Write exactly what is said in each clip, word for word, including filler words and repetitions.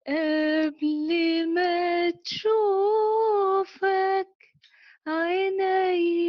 قبل ما تشوفك عيني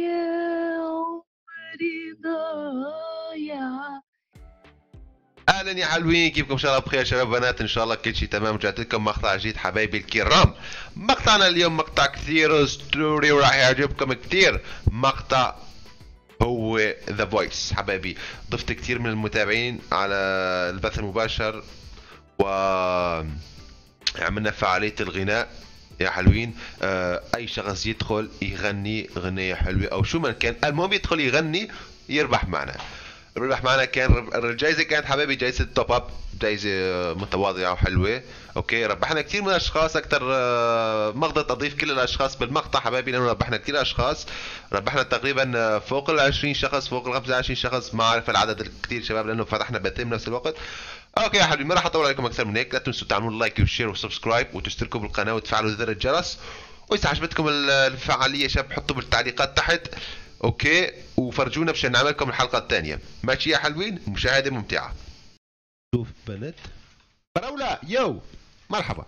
عمري ضايع. اهلا يا حلوين، كيفكم؟ ان شاء الله بخير شباب بنات، ان شاء الله كل شيء تمام. رجعت لكم مقطع جديد حبايبي الكرام. مقطعنا اليوم مقطع كثير اسطوري وراح يعجبكم كثير. مقطع هو ذا فويس حبايبي. ضفت كثير من المتابعين على البث المباشر و عملنا فعالية الغناء يا حلوين. آه اي شخص يدخل يغني غنية حلوة او شو ما كان، المهم يدخل يغني يربح معنا. ربح معنا كان الجائزة كانت حبايبي جائزة توب اب، جائزة متواضعة وحلوة. اوكي، ربحنا كثير من الاشخاص، اكثر ما قدرت اضيف كل الاشخاص بالمقطع حبايبي لانه ربحنا كثير اشخاص. ربحنا تقريبا فوق ال عشرين شخص، فوق ال خمسة وعشرين شخص، ما اعرف العدد الكثير شباب لانه فتحنا بثين بنفس الوقت. اوكي يا حبيبي، ما راح اطول عليكم اكثر من هيك. لا تنسوا تعملوا لايك وشير وسبسكرايب وتشتركوا بالقناه وتفعلوا زر الجرس. واذا عجبتكم الفعاليه شباب حطوا بالتعليقات تحت. اوكي، وفرجونا مشان نعمل لكم الحلقه الثانيه. ماشي يا حلوين، مشاهده ممتعه. شوف بنت فراوله يو، مرحبا.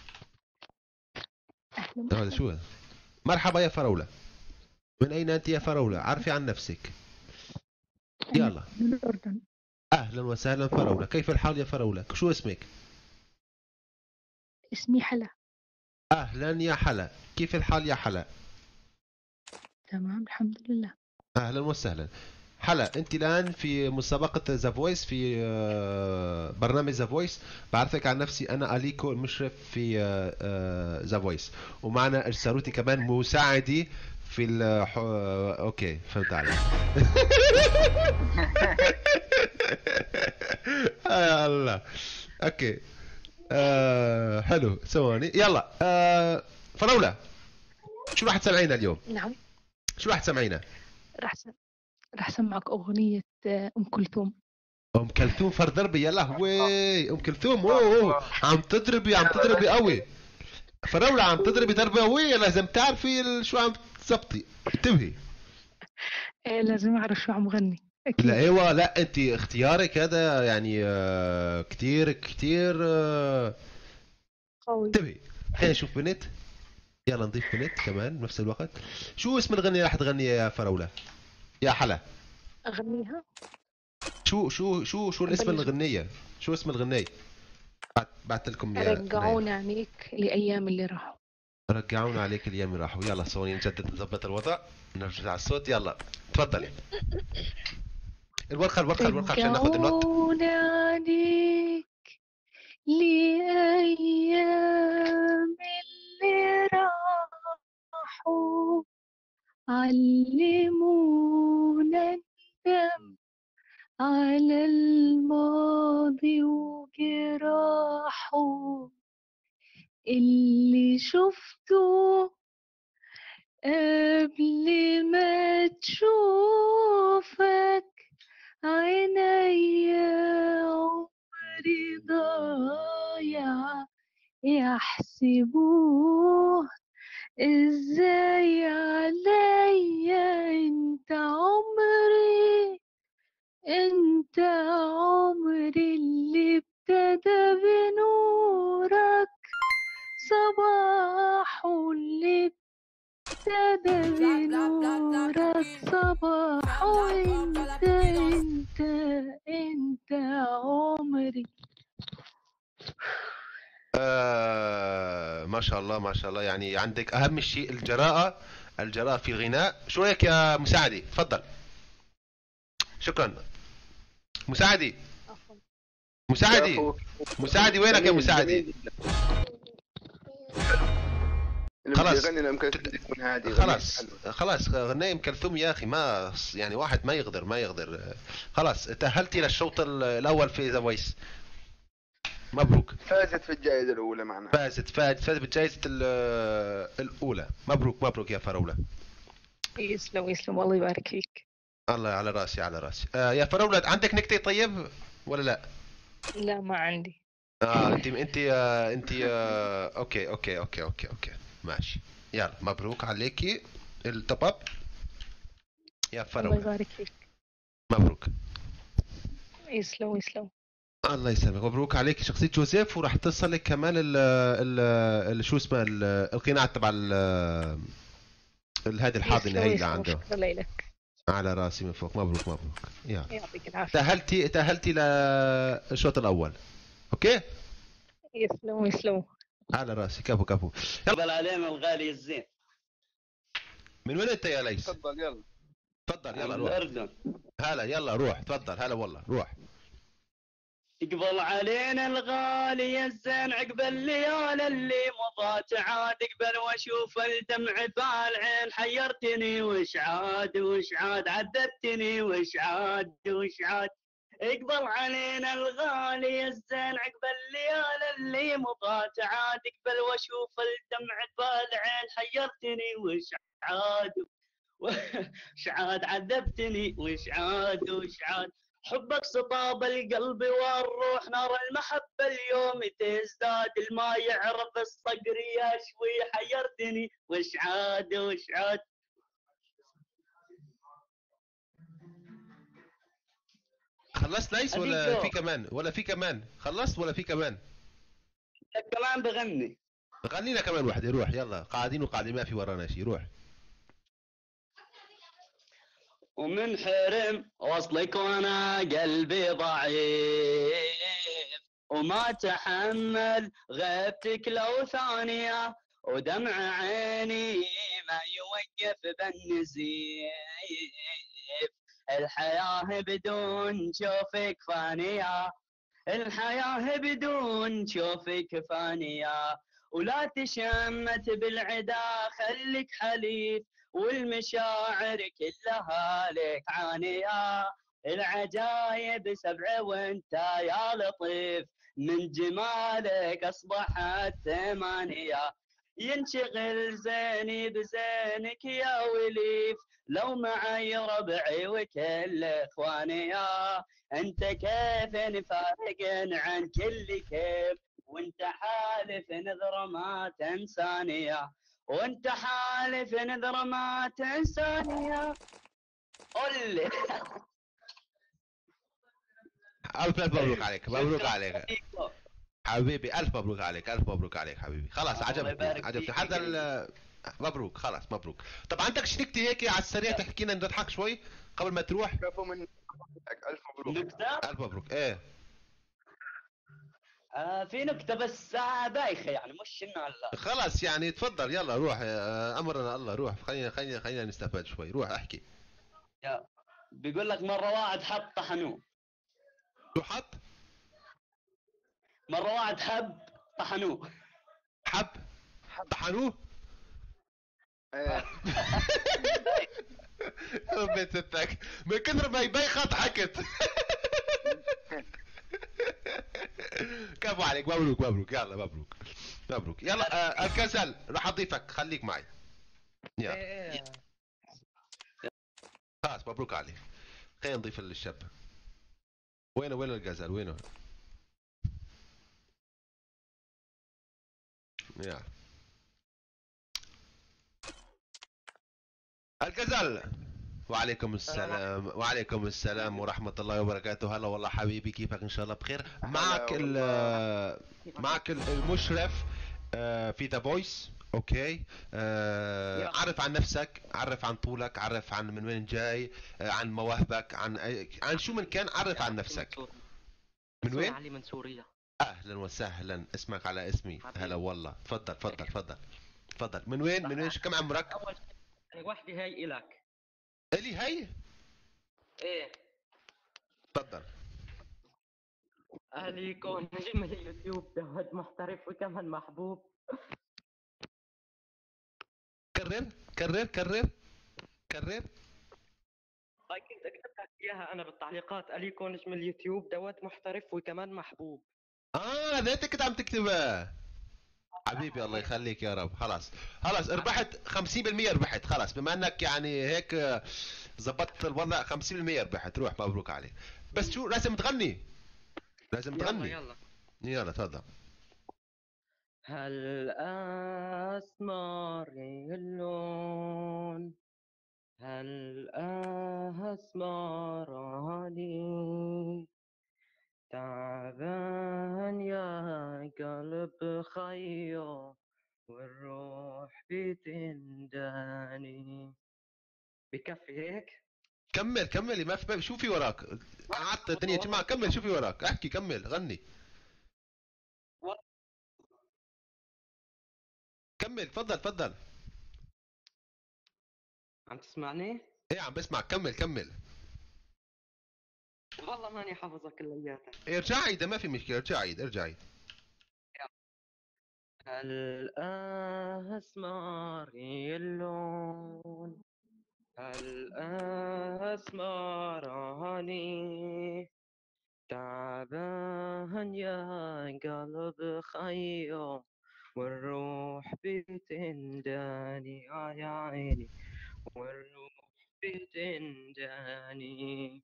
أهلا هذا شو هذا؟ مرحبا يا فراوله. من اين انت يا فراوله؟ عرفي عن نفسك. أنا يلا. من الأردن. اهلا وسهلا فراوله، كيف الحال يا فراوله؟ شو اسمك؟ اسمي حلا. اهلا يا حلا، كيف الحال يا حلا؟ تمام الحمد لله. اهلا وسهلا. حلا، انت الان في مسابقة ذا فويس، في برنامج ذا فويس. بعرفك عن نفسي، انا اليكو المشرف في ذا فويس، ومعنا ارسالوتي كمان مساعدي في ال اوكي فهمت عليك. يا الله. اوكي. آه حلو، ثواني يلا. آه فراولة، شو راح تسمعينا اليوم؟ نعم. شو راح تسمعينا؟ راح س... راح أسمعك أغنية أم كلثوم. ام كلثوم فرضربي، يا لهوي ام كلثوم. اوه اوه، عم تضربي عم تضربي قوي. فراولة عم تضربي ضربة قوية، لازم تعرفي ال- شو عم تزبطي، انتبهي. إيه لازم أعرف شو عم غني لا أكيد. ايوه، لا انت اختيارك هذا يعني آه كتير كتير آه قوي. انتبهي. خلينا نشوف بنت. يلا نضيف بنت كمان بنفس الوقت. شو اسم الغنية راح تغني يا فراولة؟ يا حلا. أغنيها. شو شو شو شو الاسم أبلش. الغنية؟ شو اسم الغنية؟ بعت بعت لكم يا نايل. رجعوني عنيك لأيام اللي راحوا. رجعونا عليك الايام اللي راحوا. يلا ثواني نجدد نظبط الوضع، نرجع على الصوت. يلا تفضلي. الورقه الورقه الورقه عشان ناخذ النوت. رجعوني عنيك لأيام اللي راحوا، علمونا الندم على الماضي وجراحه، اللي شفته قبل ما تشوفك عيني عمري ضايع، يحسبوه ازاي عليا، انت عمري، انت عمري اللي ابتدى بنورك، صباح اللي ابتدى بنورك صباح، انت انت انت عمري. آه ما شاء الله ما شاء الله، يعني عندك اهم شيء الجراءه. الجراءه في الغناء. شو رايك يا مساعدي؟ تفضل. شكرا. مساعدي. عفوا. مساعدي. العفو. مساعدي وينك يا جميل مساعدي؟ جميل جدا. اللي بده خلاص. يغني لأم كلثوم يكون هادي، خلاص غنية حلوة. خلاص غناية ام كلثوم يا اخي، ما يعني واحد ما يقدر ما يقدر. خلاص تأهلتي للشوط ال- الاول في ذا فويس. مبروك. فازت في الجائزة الأولى معنا. فازت فازت فازت بجائزة ال- الأولى. مبروك مبروك يا فراولة. يسلم يسلم، الله يبارك فيك. الله على راسي على راسي. آه يا فراولة، عندك نكتة طيب ولا لا؟ لا ما عندي. اه انت انت آه انت آه اوكي اوكي اوكي اوكي اوكي ماشي. يلا مبروك عليكي التوب اب يا الله فراولة. يبارك فيك. مبروك. يسلم يسلم. الله يسلمك، مبروك عليك شخصية جوزيف، وراح تصلك كمان ال ال ال شو اسمه ال- القناع تبع ال ال- هذه الحاضنة يسلم هي اللي يسلم، عنده. شكرا لك. على راسي من فوق، مبروك مبروك. يلا يعطيك العافية. تأهلتي تأهلتي للشوط الأول. أوكي يسلم يسلم. على راسي، كفو كفو. يلا علينا الغالي الزين. من وين أنت يا ليس؟ تفضل يلا. تفضل يلا من روح. الأردن. هلا يلا روح، تفضل هلا والله روح. يقبل علينا الغالي الزين عقب الليالي اللي مضات عاد، اقبل واشوف الدمع بالعين حيرتني وش عاد وش عاد عذبتني وش عاد وش عاد. اقبل علينا الغالي الزين عقب الليالي اللي مضات عاد، اقبل واشوف الدمع بالعين حيرتني وش عاد وش عاد عذبتني وش عاد وش عاد. حبك سطاب القلب والروح، نار المحبة اليوم تزداد، الما يعرف الصقر يشوي حيرتني وش عاد وش عاد. خلصت ليس ولا أديكو. في كمان ولا في كمان؟ خلصت ولا في كمان؟ كمان بغني. غنينا كمان واحدة، روح يلا، قاعدين وقاعدين ما في ورانا شيء، روح. ومن حرم وصلك وانا قلبي ضعيف، وما تحمل غيبتك لو ثانية، ودمع عيني ما يوقف بالنزيف، الحياة بدون شوفك فانية، الحياة بدون شوفك فانية. ولا تشمت بالعدا خليك حليف، والمشاعر كلها لك عانية، العجايب سبعة وانت يا لطيف، من جمالك اصبحت ثمانية، ينشغل زيني بزينك يا وليف، لو معي ربعي وكل اخوانية، انت كيف نفارق عن كل كيف، وانت حالف نذر ما تنساني، وانت حالف نذر ما تنساني. قل لي. ألف ألف مبروك عليك، مبروك عليك حبيبي، ألف مبروك عليك، ألف مبروك عليك حبيبي. خلاص الله عجبتني يبارك عجبتني فيك حتى يا ال- مبروك خلاص مبروك. طب عندك شنكتي هيك على السريع تحكي لنا نضحك شوي قبل ما تروح؟ كفو من ألف مبروك. نكتة؟ ألف مبروك. إيه آه في نكتة بس آه بايخة يعني مش انه لا. خلاص يعني تفضل يلا روح، آه، أمرنا الله، روح خلينا خلينا خلينا نستفاد شوي، روح احكي. يا. بيقول لك مرة واحد حط طحنوه. شو حط؟ مرة واحد حب طحنوه. حب طحنوه؟ إيه. ربي ستك من كثر ما يبيخ ضحكت. كفو عليك، مبروك مبروك يلا مبروك مبروك يلا. آه الكسل راح اضيفك، خليك معي يلا. خلاص مبروك عليك. خلينا نضيف الشاب. وينه وين الغزال وينه؟ يا الغزال. وعليكم السلام وعليكم السلام ورحمة الله وبركاته. هلا والله حبيبي، كيفك؟ ان شاء الله بخير. معك ال معك المشرف آه، في ذا فويس. اوكي آه، عرف عن نفسك، عرف عن طولك، عرف عن من وين جاي، آه، عن مواهبك، عن أي- عن شو من كان، عرف عن نفسك. من وين؟ علي من سوريا. اهلا وسهلا، اسمك على اسمي. حبيبي. هلا والله، تفضل تفضل تفضل تفضل. من وين من وين كم عمرك؟ اول شيء وحدي هاي الك. الي هي. ايه تفضل. اهلي يكون نجم اليوتيوب جواد محترف وكمان محبوب. كرر كرر كرر كرر. هاي كنت كتبت لك اياها انا بالتعليقات، اليكو نجم اليوتيوب دوت محترف وكمان محبوب. اه ذاتك كنت عم تكتبها حبيبي، الله يخليك يا رب. خلاص خلاص ربحت خمسين بالمية، ربحت خلاص، بما انك يعني هيك آه، زبطت الوضع خمسين بالمية ربحت. روح مبروك عليك. بس شو لازم تغني، لازم يلا تغني. يلا. يلا تفضل. هل اسمر اللون، هل اسمراني، تعبان يا قلب خيو والروح بتنداني. بكفي هيك؟ كمل كمل، ما في شو في وراك؟ قعدت الدنيا جماعة، كمل شو في وراك؟ احكي كمل غني. كمل تفضل تفضل. عم تسمعني؟ ايه عم بسمعك، كمل كمل. والله ماني حافظها كلياتها. ارجع عيد، ما في مشكلة، ارجع عيد ارجع عيد. الأسمار اللون الأسمراني تعبان يا قلب خيو والروح بتنداني آه يا عيني والروح بتنداني.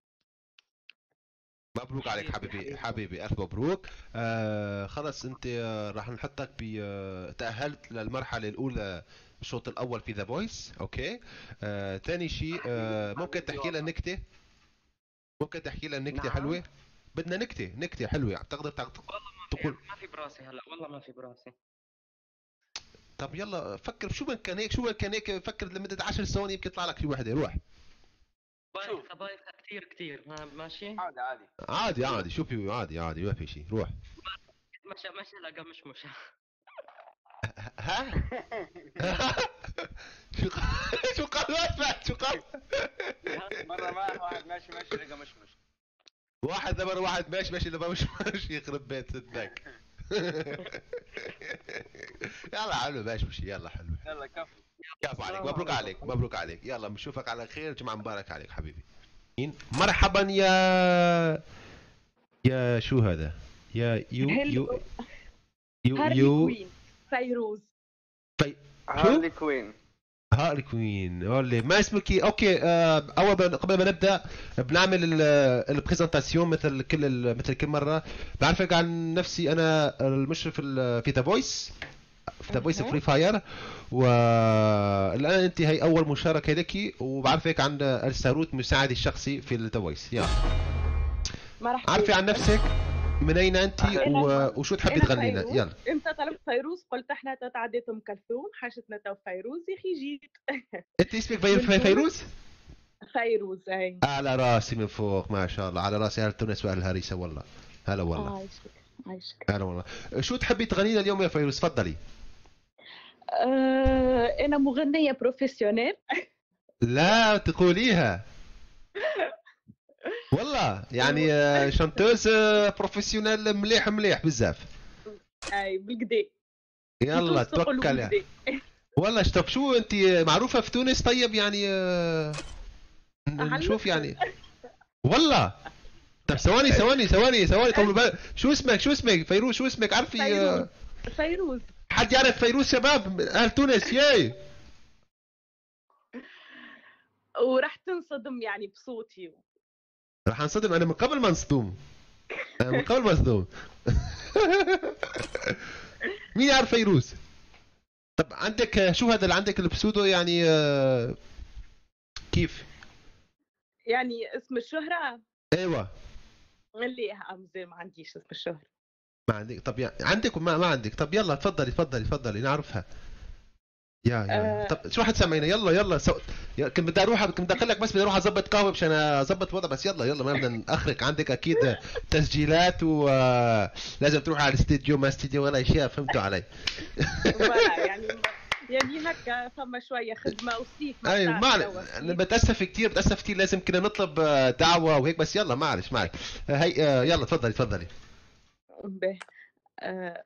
مبروك عليك مشيت حبيبي بحياتي. حبيبي، الف مبروك. آه خلص انت آه راح نحطك ب آه، تأهلت للمرحلة الأولى الشوط الأول في ذا فويس، اوكي. آه ثاني شيء آه ممكن تحكي لنا نكتة؟ ممكن تحكي لنا نكتة نعم. حلوة؟ بدنا نكتة نكتة حلوة تقدر تقدر والله ما تقول. في ما في براسي هلا، والله ما في براسي. طب يلا فكر، شو من كان هيك شو من كان هيك، فكر لمدة عشر ثواني يمكن يطلع لك شي وحدة، روح. بايخة بايخة كثير كثير. ها ماشي. عادي عادي. عادي عادي، شو في عادي عادي، ما في شيء، روح. مشى مشى لقى مش مشى. ها؟ شو قال شو قال ما سمعت شو قال؟ مرة ما واحد ماشي ماشي لقى مشمش. واحد لما واحد ماشي ماشي لما مش ماشي يخرب بيت صدق. يلا حلو ماشي ماشي، يلا حلو. يلا كفو. كفو عليك، مبروك عليك مبروك عليك، يلا بنشوفك على خير، جمعة مبارك عليك حبيبي. مرحبا يا يا شو هذا؟ يا يو يو يو هارلي يو كوين فيروز. في هارلي كوين. هارلي كوين، هارلي ما اسمك؟ اوكي آه، اول ما قبل ما نبدا بنعمل البرزنتاسيون مثل كل مثل كل مره. بعرفك عن نفسي، انا المشرف ال- في ذا فويس في ذا فويس فري فاير، والان انت هي اول مشاركه لك، وبعرفك عن الساروت مساعدي الشخصي في ذا فويس. يلا مرحبا. عرفي عن نفسك، من اين انت و- وشو تحبي أنا تغني لنا؟ فيروز. يلا. انت طلبت فيروز، قلت احنا تتعديت ام كلثوم، حاجتنا تو فيروز يا اخي جيت. انت اسمك في في فيروز؟ فيروز اي. على راسي من فوق، ما شاء الله، على راسي اهل تونس واهل الهريسه والله. هلا والله. عايشك عايشك. هلا والله. شو تحبي تغني لنا اليوم يا فيروز؟ تفضلي. أه انا مغنيه بروفيسيونيل. لا تقوليها والله، يعني آه، شانتوز آه، بروفيسيونيل مليح مليح بزاف. اي بالكدي. يلا توكل. والله طب شو انت معروفه في تونس؟ طيب يعني آه، نشوف يعني. والله طب ثواني ثواني ثواني ثواني طول بالك، شو اسمك شو اسمك فيروز؟ شو اسمك؟ عارفي فيروز. فيروز. حد يعرف فيروز شباب اهل تونس؟ ياي وراح تنصدم يعني بصوتي. راح انصدم انا من قبل ما انصدم، انا من قبل ما انصدم. مين يعرف فيروز؟ طب عندك شو هذا اللي عندك البسودو يعني آه، كيف؟ يعني اسم الشهرة ايوه اللي امزي ما عنديش اسم الشهرة. ما عندك. طب يعني عندك وما ما عندك؟ طب يلا تفضلي تفضلي تفضلي نعرفها. يا يا أه طب شو حتسمعينا؟ يلا يلا سو... يا- كنت بدي اروح كنت بدي اقول لك بس بدي اروح اظبط قهوه مشان اظبط وضع، بس يلا يلا ما بدنا ناخرك، عندك اكيد تسجيلات ولازم تروح على الاستديو، ما استديو ولا اشياء، فهمتوا علي؟ ولا يعني يعني هكا فما شويه خدمه وسيف. ايوه ما انا بتاسف كثير بتاسف كثير، لازم كنا نطلب آه، دعوه وهيك، بس يلا معلش معلش. آه، هي آه، يلا تفضلي تفضلي. به أه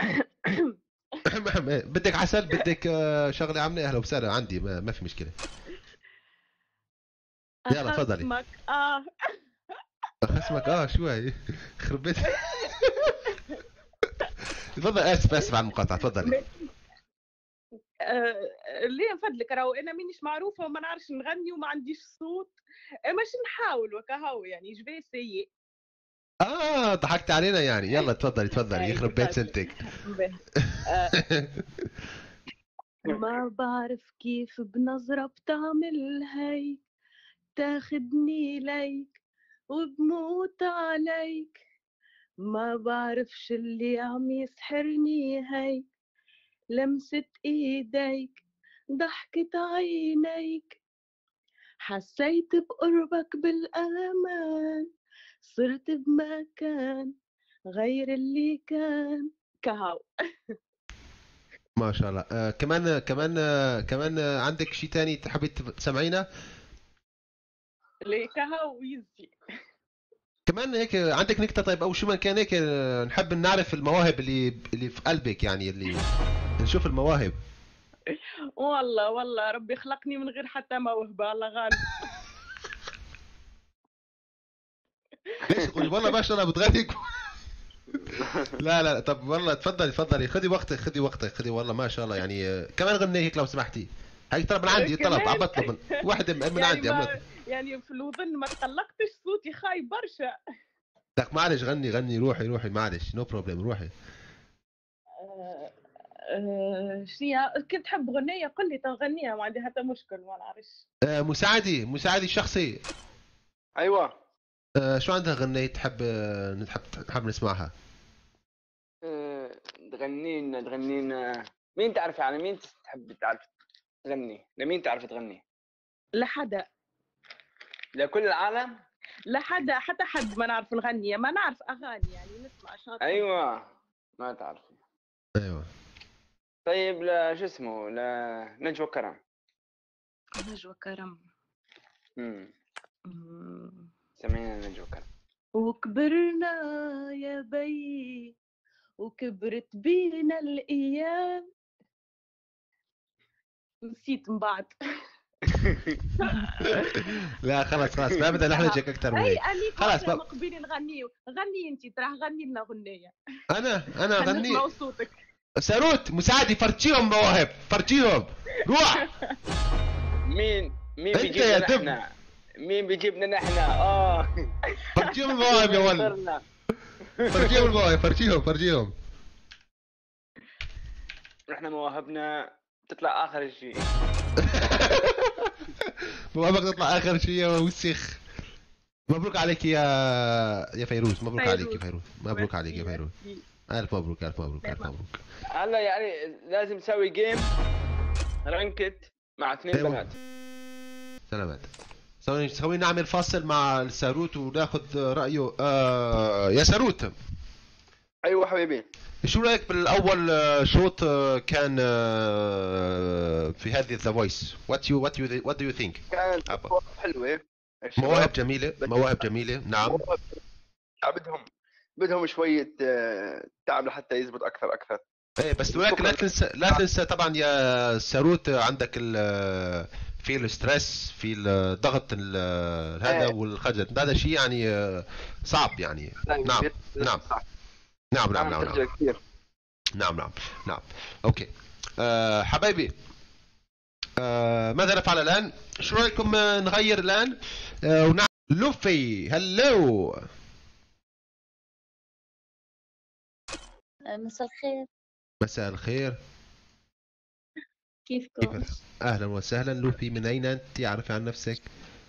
بدك عسل؟ بدك آه، شغله عامله؟ اهلا وسهلا، عندي ما, ما في مشكله. يلا تفضلي. خصمك اه خصمك اه شو هي؟ خرب بيت. تفضل، اسف اسف على المقاطعه، تفضلي. آه، ليه نفضلك راهو انا مانيش معروفه وما نعرفش نغني وما عنديش صوت، مش نحاول وكهو يعني جبي سيء. اه ضحكت علينا يعني. يلا تفضلي تفضلي، يخرب بيت سنتك. آه، ما بعرف كيف بنظرة بتعمل هيك، تاخدني ليك وبموت عليك، ما بعرفش اللي عم يسحرني هيك، لمسة ايديك، ضحكة عينيك، حسيت بقربك بالامان، صرت بمكان غير اللي كان. كهو. ما شاء الله. آه كمان كمان آه كمان آه عندك شيء تاني تحبي تسمعينا؟ ليه كهو ويزي. كمان هيك عندك نكتة طيب او شو ما كان هيك، آه، نحب نعرف المواهب اللي اللي في قلبك، يعني اللي نشوف المواهب. والله والله ربي خلقني من غير حتى موهبة، الله غالب. ليش تقولي والله ما شاء الله بتغني؟ لا لا طب والله تفضلي تفضلي، خدي وقتك خدي وقتك خدي، والله ما شاء الله يعني. آه، كمان غني هيك لو سمحتي. هاي طلب من عندي، طلب عم بطلب من واحد من يعني عندي. ما يعني في الوظن ما تقلقتش، صوتي خايب برشا. لك معلش غني غني، روحي روحي معلش، نو بروبليم، روحي. آه، آه، شنيا كنت تحب غنية قل لي تغنيها، ما عندي حتى مشكل، ما نعرفش. آه مساعدي مساعدي الشخصي. ايوه. آه شو عندها غنية تحب آه نحب نحب نسمعها؟ آه، تغنين تغنين مين تعرف يعني، مين تحب تعرف تغني؟ لمين تعرف تغني؟ لحدا. لكل العالم؟ لحدا حتى حد ما نعرف نغني، ما نعرف اغاني يعني نسمع شاطر. ايوه ما تعرف. ايوه. طيب لا شو اسمه، لا نجوى كرم. نجوى كرم. امم مم. سمعنا نجوى كرم. وكبرنا يا بي وكبرت بينا الايام. نسيت من بعد. لا خلاص خلاص ما بدنا نحرجك اكثر من اي هيك. اني خلاص خلاص بقى. مقبلين نغني. غني انت تراه، غني لنا غنية. انا انا اغني. نسمعوا صوتك. ساروت مساعدي فرجيهم مواهب، فرجيهم روح. مين مين انت بيجيب يا لنا دب. احنا؟ مين بيجيبنا نحن؟ اه فرجيهم المواهب يا ولد، صرنا. فرجيهم المواهب، فرجيهم فرجيهم. احنا مواهبنا تطلع اخر شيء. مواهبك تطلع اخر شيء يا وسخ. مبروك عليك يا يا فيروز، مبروك فيروز. عليك يا فيروز، مبروك عليك يا فيروز. الف مبروك الف مبروك الف مبروك. هلا يعني لازم نسوي جيم رانكت مع اثنين أيوة. بنات. سلامات. سوي سوي نعمل فاصل مع الساروت وناخذ رايه. آه يا ساروت، ايوه حبيبي. شو رايك بالاول آه، شوط آه، كان آه، في هذه ذا فويس؟ وات يو وات يو وات دو يو ثينك؟ كانت أبا. مواهب حلوه. الشباب مواهب جميله، مواهب جميله، نعم. مواهب بدهم بدهم شويه آه، تعب لحتى يزبط اكثر اكثر. ايه بس ولكن لا تنسى لا تنسى طبعا يا ساروت، عندك ال في الستريس، في الضغط ال- هذا إيه. والخجل، هذا شيء يعني آه، صعب يعني. نعم نعم صح. نعم نعم نعم نعم نعم كثير. نعم نعم نعم. اوكي أه حبايبي، أه ماذا نفعل الان؟ شو رايكم آه، نغير الان أه ونعمل لوفي. هلو مساء الخير، مساء الخير، كيفكم؟ كيف؟ اهلا وسهلا. لوفي من اين انت؟ عرفي عن نفسك.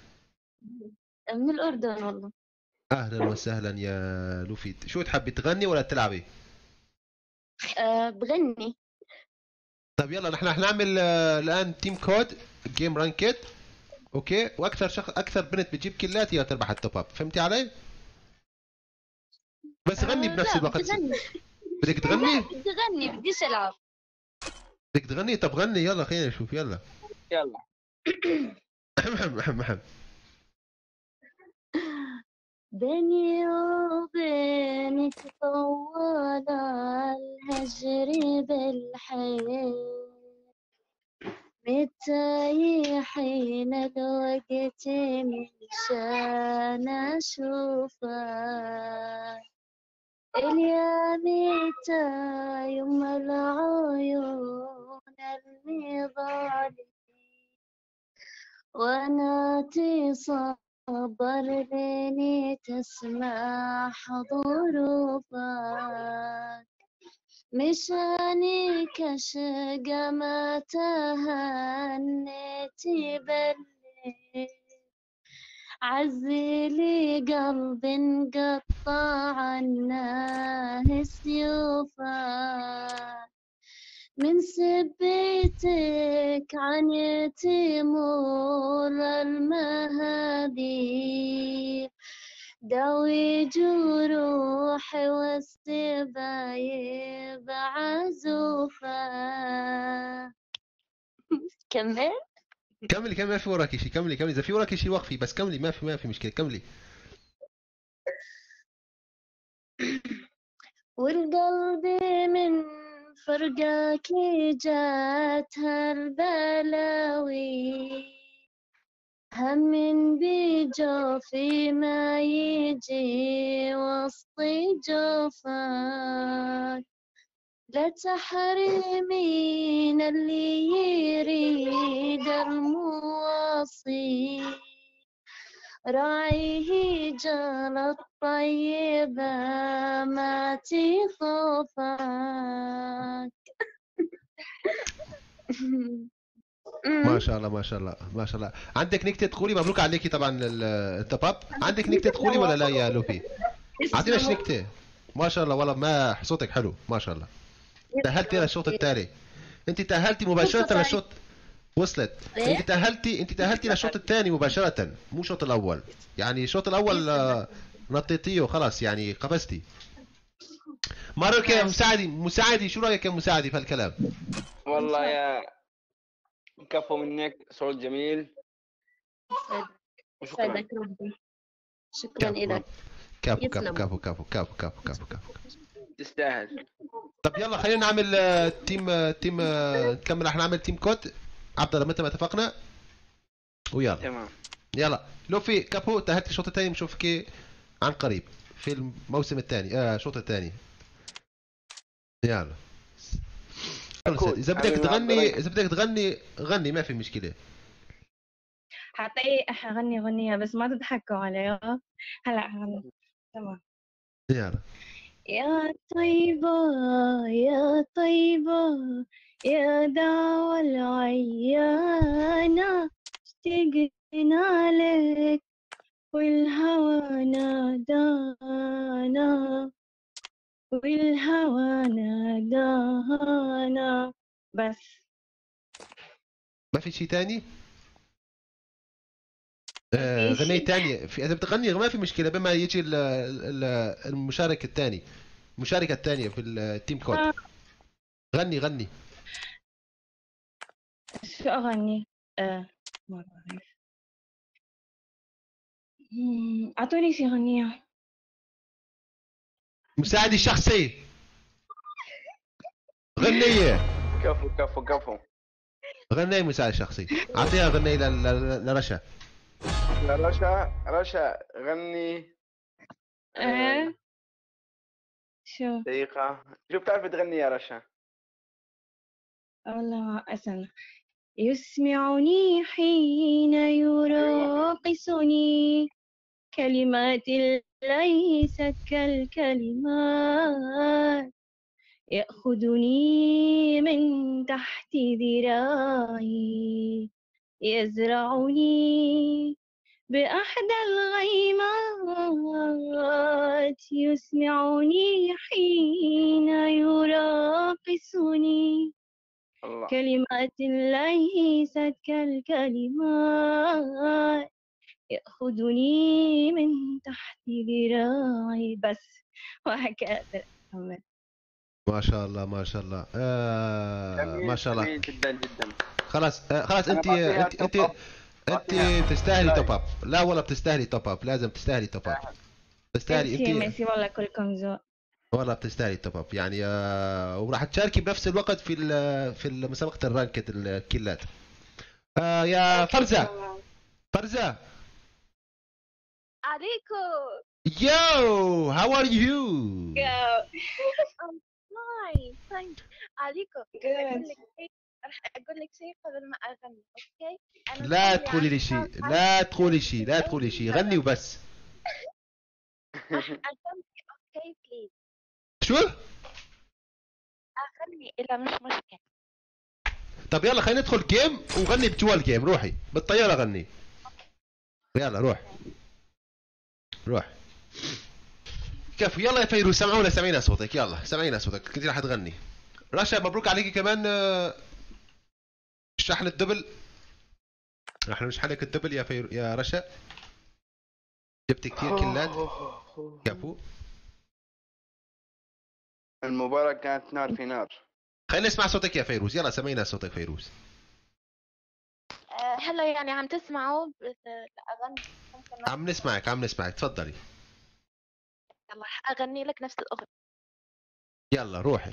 من الأردن والله. اهلا وسهلا يا لوفي. شو تحبي تغني ولا تلعبي؟ أه بغني. طيب يلا نحن رح نعمل آه، الان تيم كود جيم رانكت، اوكي؟ واكثر شخص اكثر بنت بتجيب كلات هي تربح التوب اب، فهمتي علي؟ بس غني أه بنفس لا الوقت. بدي أغني. بدك تغني؟ لا بدي أغني، بديش ألعب. بدك تغني؟ طب غني يلا، خلينا نشوف يلا. يلا بيني وبينك طوال الهجر بالحياة، متى حين الوقت مشان أشوفك، الياميتا يم العيون المظالم، وانا تصبر ليني تسمع ظروفك، مشاني كشقة ما تهنيتي بالليل، عزلي قلبي انقطع عناه سيوفك من سبيتك عن تمر المهابيل داوي جروحي والسبايب عزوفة. كمل. كملي كملي، ما في وراكي شيء، كملي كملي، اذا في وراكي شيء وقفي، بس كملي، ما في ما في مشكله، كملي. والقلب من فرقك جاتها البلاوي هم بجوفي ما يجي وسط جوفك لا تحرمين اللي يريد المواصي راعيه جال الطيبة ما تخوفك. ما شاء الله ما شاء الله ما شاء الله. عندك نكتة تقولي؟ مبروك عليكي طبعا التوب اب. عندك نكتة تقولي ولا لا يا لوفي؟ اعطيناش نكتة. ما شاء الله والله، ما صوتك حلو ما شاء الله. تأهلتي للشوط التالي، انت تأهلتي مباشرة للشوط. وصلت. انت تأهلتي انت تأهلتي للشوط الثاني مباشرة، مو الشوط الاول. يعني الشوط الاول نطيتيه وخلاص، يعني قفزتي. ما رايك يا مساعدي؟ مساعدي شو رايك يا مساعدي في هالكلام؟ والله يا كفو منك، صوت جميل. وشكرا. سعدك ربي. شكرا لك. كفو كفو كفو كفو كفو كفو كفو كفو. تستاهل. طب يلا خلينا نعمل تيم تيم نكمل. احنا نعمل تيم كود عبد الله متى ما اتفقنا، ويلا تمام. يلا لوفي كابو، تأهلت الشوط الثاني، نشوفك عن قريب في الموسم الثاني، اه الشوط الثاني. يلا اذا بدك تغني، اذا بدك تغني غني، ما في مشكله. حتى اغني غنية بس ما تضحكوا علي. هلا اغني. تمام. يلا. يا طيبة يا طيبة يا داوى العيانة اشتقنا لك والهوى نادانا والهوى نادانا. بس ما في شيء ثاني؟ آه غنية ثانية في، إذا بتغني ما في مشكلة، بما يجي ال ال المشاركة الثاني، المشاركة الثانية في التيم كود. غني غني. شو أغني؟ آه ما بعرف. أعطوني شي غنية. مساعدي الشخصي. غنية. كفو كفو كفو. غنية مساعد شخصي. أعطيها غنية لرشا. لرشا. رشا غني. ايه شو؟ دقيقة. شو بتعرفي تغني يا رشا؟ والله ما أسمع. يسمعني حين يراقصني كلمات ليست كالكلمات يأخذني من تحت ذراعي يزرعني بأحدى الغيمات يسمعني حين يراقصني الله. كلمات ليست كالكلمات يأخذني من تحت ذراعي. بس وهكذا. ما شاء الله ما شاء الله. آه ما شاء الله. جميل جدا جدا. خلاص آه خلاص. انت انت انت انت بتستاهلي توب اب. لا والله بتستاهلي توب اب، لازم تستاهلي توب اب. تستاهلي انت. ميرسي والله كلكم ذوق. والله بتستاهلي توب اب يعني. آه وراح تشاركي بنفس الوقت في في مسابقة الرانكت الكيلات. آه يا فرزة. فرزة. عليكو. Yo, how are you? Go. I'm fine, thanks. عليكو. راح أقول لك شيء قبل ما أغني، أوكي؟ أنا لا تقولي لي شيء، لا تقولي شيء، لا تقولي شيء، غني وبس. راح أغني، أوكي بليز. شو؟ أغني إذا مش مشكلة. طب يلا خلينا ندخل جيم وغني بجوا الجيم. روحي بالطيارة غني. يلا روح. روح. كفو. يلا يا فيروز سمعونا، سمعينا صوتك، يلا سمعينا صوتك، كنت راح تغني. رشا مبروك عليكي كمان آه، الشحن الدبل. راح نشحن لك الدبل يا فيرو يا رشا. جبت كثير كلات. كفو. المباراة كانت نار في نار. خلينا نسمع صوتك يا فيروز، يلا سمعينا صوتك فيروز. آه، هلا يعني عم تسمعوا بس الأغاني ممكن عم نسمعك عم نسمعك، تفضلي. يلا أغني لك نفس الأغنية. يلا روحي.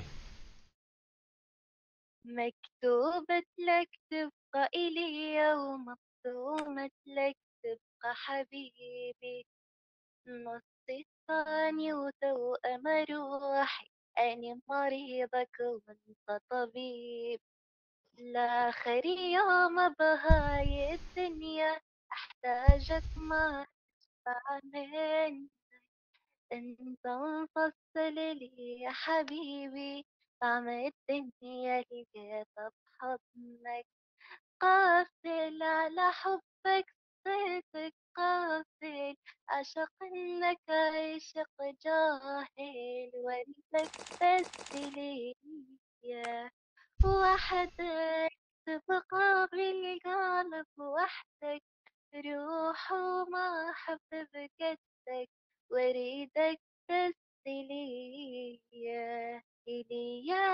مكتوبة لك تبقى إلي ومقسومة لك تبقى حبيبي، نص الثاني وتوأم روحي، أنا مريضك وانت طبيب، لآخر يوم بهاي الدنيا أحتاجك ما تشبع مني، انت مفصل لي يا حبيبي، طعم الدنيا لقيتها بحضنك، قافل على حبك صيتك قافل، عشق انك عشق جاهل، وانك بس لي وحدك تبقى بالقلب وحدك، روح وما حب بجدك، واريدك بس لي إليا.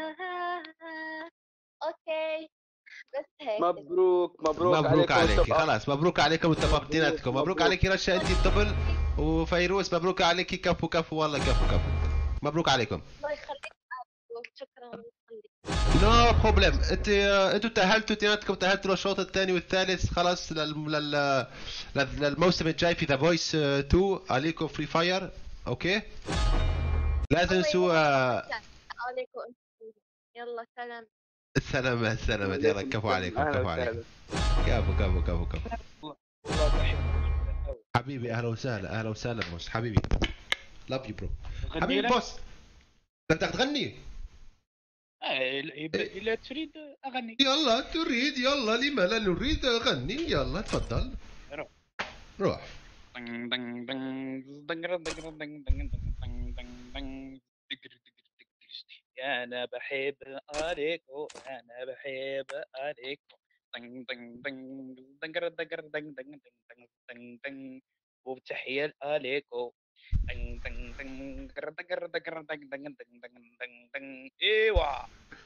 اوكي بس هيك. مبروك مبروك مبروك عليكم عليكي، التوأم. خلاص مبروك عليكم اتفقوا اثنيناتكم. مبروك عليكي رشا انت الدبل، وفيروز مبروك عليكي. كفو كفو والله كفو كفو. مبروك عليكم. الله يخليك شكرا. الله يخليك. نو بروبليم. انت انتوا تاهلتوا اثنيناتكم، تاهلتوا للشوط الثاني والثالث خلاص لل... لل... للموسم الجاي في ذا فويس اثنين عليكم فري فاير. اوكي لا تنسوا. عليكم. يلا سلام. السلامة السلامة. يلا كفو عليكم أهلا كفو عليكم. وسهلا. كفو كفو كفو كفو. والله بحبك. حبيبي اهلا وسهلا اهلا وسهلا بوس حبيبي. لاف يو برو. أغني حبيبي لك؟ بوس انت تغني. آه، إذا تريد أغني. يلا تريد، يلا لما لا نريد غني، يلا تفضل روح. روح. دن دن دن دن دن دن دن دن دن دن دن. أنا بحب عليكو أنا بحب عليكو دن دن دن دن دن دن دن دن دن دن. وبتحية عليكو دن دن دن دن دن دن دن دن دن دن. ايوه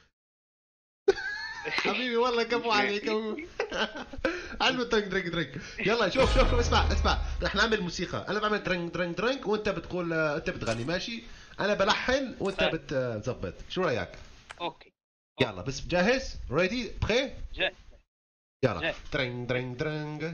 حبيبي والله كفو عليك. عنده ترنج درنج درنج. يلا شوف شوف شوف اسمع اسمع، رح نعمل موسيقى. انا بعمل درنج درنج درنج وانت بتقول انت بتغني ماشي؟ انا بلحن وانت بتظبط، شو رايك؟ اوكي يلا بس جاهز؟ ريدي بخي؟ جاهز. يلا درنج درنج درنج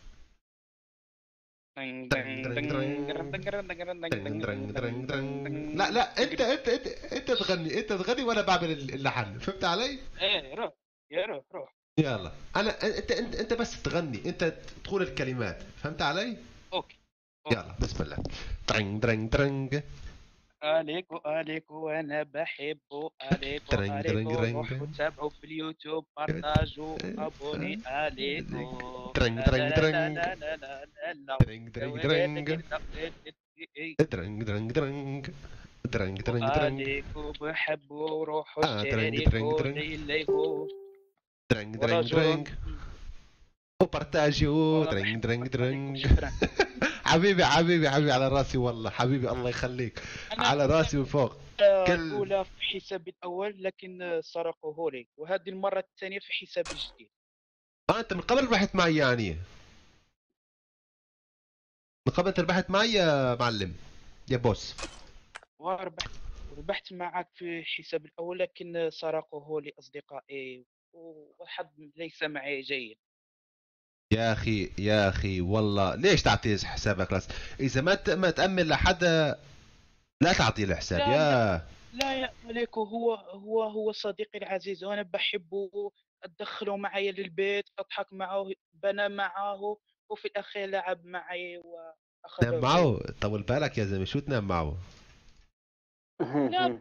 دن دن دن دن دن درنج درنج درنج. لا لا انت انت انت انت تغني انت تغني وانا بعمل اللحن، فهمت علي؟ ايه روح يا روح روح. يلا انا انت انت انت بس تغني، انت تقول الكلمات، فهمت علي؟ اوكي يلا بسم الله. درنج درنج درنج. عليكو عليكو انا بحبه عليكو عليكو روحوا تابعوا في اليوتيوب بارطاجوا ابوني عليكو درنج درنج درنج. درنج درنج درنج. درنج درنج درنج. درنج درنج درنج. عليكو بحبوا وروحوا اه درنج درنج اشتركوا درنج. اللي هو درنج درنج درنج. وبارتاجيو. درنج درنج درنج. حبيبي حبيبي حبيبي على راسي والله حبيبي، الله يخليك على راسي من فوق. كل الأولى في حسابي الأول لكن سرقوه لي، وهذه المرة الثانية في حسابي الجديد. اه انت من قبل ربحت معي يعني؟ من قبل ربحت معي يا معلم يا بوس؟ وربحت ربحت معك في حسابي الأول لكن سرقوه لي أصدقائي والحظ ليس معي جيد. يا اخي يا اخي والله ليش تعطيه حسابك راس؟ اذا ما ما تامن لحدا لا تعطيه الحساب. لا يا لا يا مليكو، هو هو هو صديقي العزيز وانا بحبه، ادخله معي للبيت اضحك معه بنام معه وفي الاخير لعب معي واخذ تنام معه؟ طول بالك يا زلمه، شو تنام معه؟ لا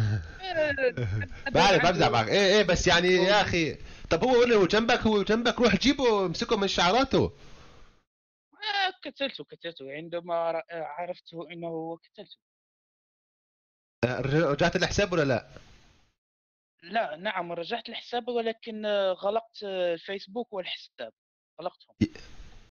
بعرف بمزح معك. ايه ايه بس يعني يا اخي، طب هو هو جنبك هو جنبك روح جيبه امسكه من شعراته. قتلته قتلته عندما عرفته انه قتلته. آه، رجعت الحساب ولا لا؟ لا نعم رجعت الحساب ولكن آه، غلقت آه، الفيسبوك والحساب غلقتهم.